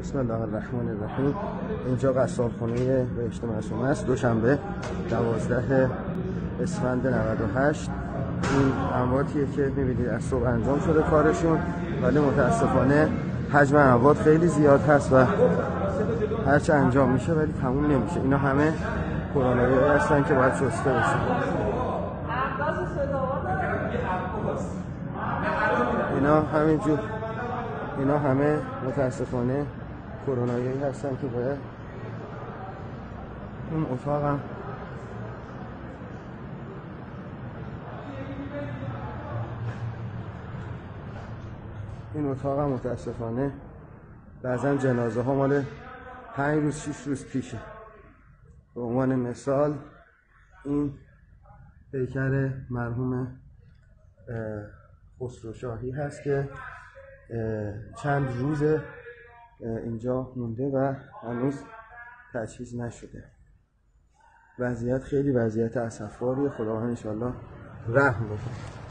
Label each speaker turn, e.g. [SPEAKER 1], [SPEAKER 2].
[SPEAKER 1] بسم الله الرحمن الرحیم. اینجا قصابخونه بهشت معصومه است. دوشنبه 12 اسفند 98. این امواتیه که میبینید از صبح انجام شده کارشون، ولی متاسفانه حجم اموات خیلی زیاد هست و هرچه انجام میشه ولی تموم نمیشه. اینا همه کرونایی هستن که باید شسته بشه. اینا همه متاسفانه کرونایی هستن که باید اون اتاقم متاسفانه بعضا جنازه ها مال 5 روز 6 روز پیشه. به عنوان مثال این پیکر مرحوم خسروشاهی هست که چند روز اینجا مونده و هنوز تجهیز نشده. وضعیت خیلی وضعیت اسفباریه. خداوند انشالله رحم بکنه.